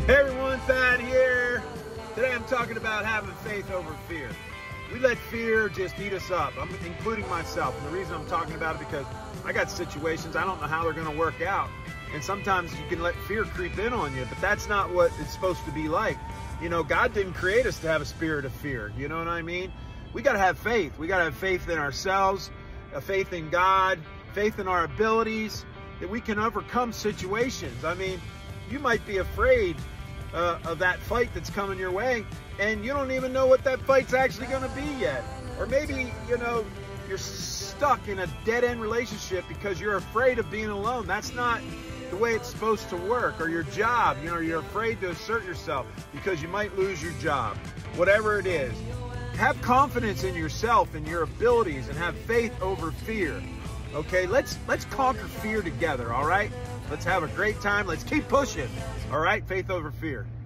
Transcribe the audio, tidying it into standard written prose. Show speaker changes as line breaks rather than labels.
Hey everyone, Thad here. Today I'm talking about having faith over fear. We let fear just eat us up. I'm including myself. And the reason I'm talking about it because I got situations I don't know how they're going to work out. And sometimes you can let fear creep in on you, but that's not what it's supposed to be like. You know, God didn't create us to have a spirit of fear. You know what I mean? We got to have faith. We got to have faith in ourselves, a faith in God, faith in our abilities, that we can overcome situations. I mean, you might be afraid of that fight that's coming your way, and you don't even know what that fight's actually going to be yet. Or maybe, you know, you're stuck in a dead-end relationship because you're afraid of being alone. That's not the way it's supposed to work. Or your job, you know, you're afraid to assert yourself because you might lose your job. Whatever it is, have confidence in yourself and your abilities and have faith over fear. Okay, let's conquer fear together, all right? Let's have a great time. Let's keep pushing, all right? Faith over fear.